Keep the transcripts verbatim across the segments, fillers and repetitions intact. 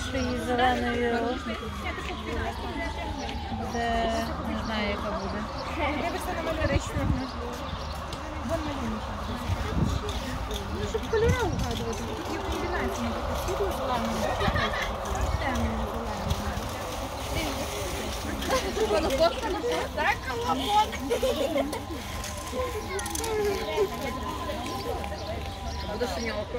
іншої зеленої буде, не знаю, яка буде. Дивишся на мене речного. Вон малюнка. Ну, щоб кольори угадувати. Тут є комбінація. Світло зеленого. Темно зеленого. Так, колобок. Буде синьоко.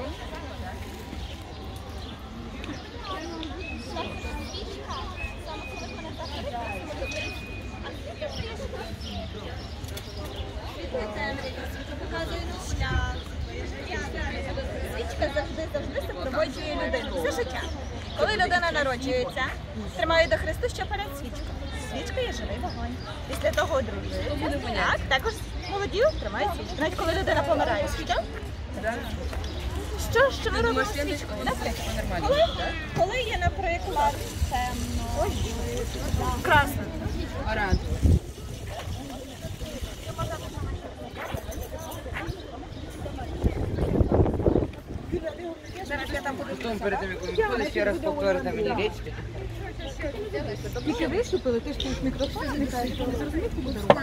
Показує шлях. Свічка завжди-завжди супроводжує людину. Все життя. Коли людина народжується, тримає до Христу ще перед свічкою. Свічка є живий вогонь. Після того одружується. Так, також молоді тримають свічку. Навіть коли людина помирає. Що? Що, що ми робимо з свічкою? Наприклад, коли, коли є, наприклад, темно, красно. Оранжевий. Зараз я там буду. Потім перед тим, як ви виходите, ще раз повторите мені речі. Тільки виступили, ти ж тут мікрофон зникаєш, що ви зрозумієте, буде рука.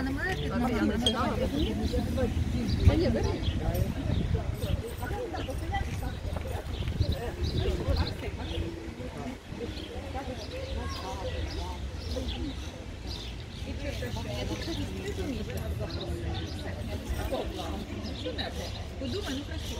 Подумай, ну красиво.